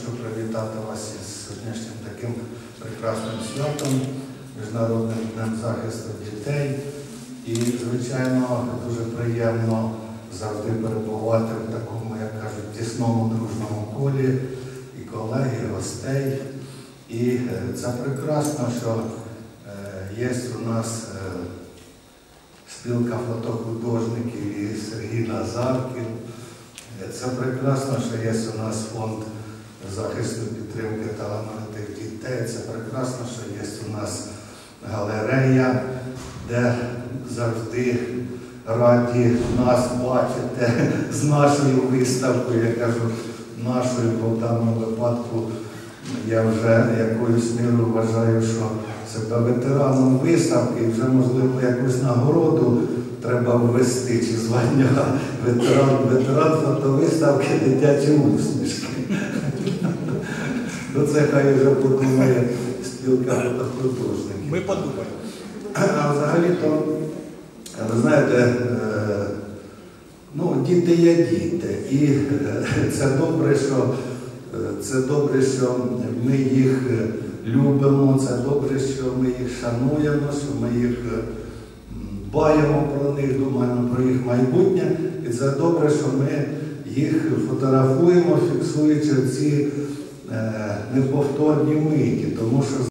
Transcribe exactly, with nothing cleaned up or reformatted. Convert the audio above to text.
хочу привітати вас із сьогоднішнім таким прекрасним святом, Міжнародним днем захисту дітей. І, звичайно, дуже приємно завжди перебувати в такому, як кажуть, тісному дружному колі і колег, і гостей. І це прекрасно, що є у нас спілка фотохудожників і Сергій Назаркін. Це прекрасно, що є у нас фонд захисту підтримки талановитих дітей. Це прекрасно, що є у нас галерея, де завжди раді нас бачити з нашою виставкою. Я кажу, нашою, бо в даному випадку я вже якоюсь мірою вважаю, що себе ветераном виставки, і вже, можливо, якусь нагороду треба ввести, чи звання ветеран, ветеран фотовиставки «Дитячі усмішки». Ну, це хай вже подумає спілка фотохудожників. Ми подумаємо. А взагалі-то, ви знаєте, ну, діти є діти. І це добре, що, це добре, що ми їх любимо, це добре, що ми їх шануємо, що ми їх дбаємо про них, думаємо про їх майбутнє. І це добре, що ми їх фотографуємо, фіксуючи ці неповторні миті. Тому що